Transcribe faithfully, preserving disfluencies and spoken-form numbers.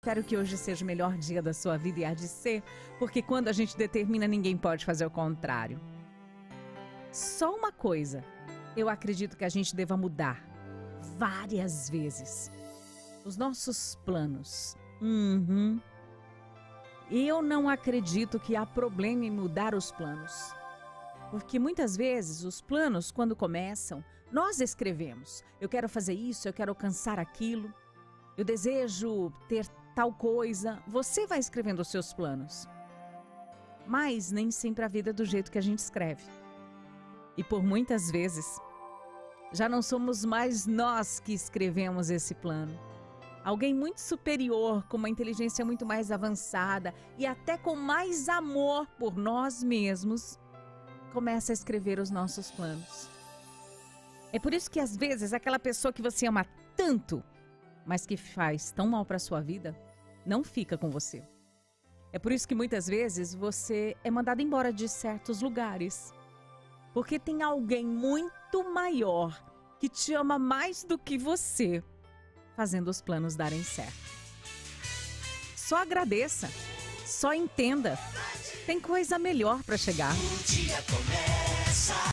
espero que hoje seja o melhor dia da sua vida e há de ser, porque quando a gente determina, ninguém pode fazer o contrário. Só uma coisa, eu acredito que a gente deva mudar várias vezes. Os nossos planos. Uhum. Eu não acredito que há problema em mudar os planos. Porque muitas vezes os planos, quando começam, nós escrevemos. Eu quero fazer isso, eu quero alcançar aquilo. Eu desejo ter tal coisa. Você vai escrevendo os seus planos. Mas nem sempre a vida é do jeito que a gente escreve. E por muitas vezes, já não somos mais nós que escrevemos esse plano. Alguém muito superior, com uma inteligência muito mais avançada e até com mais amor por nós mesmos, começa a escrever os nossos planos. É por isso que às vezes aquela pessoa que você ama tanto, mas que faz tão mal para a sua vida, não fica com você. É por isso que muitas vezes você é mandado embora de certos lugares. Porque tem alguém muito maior que te ama mais do que você, fazendo os planos darem certo. Só agradeça, só entenda. Tem coisa melhor para chegar. O dia começa.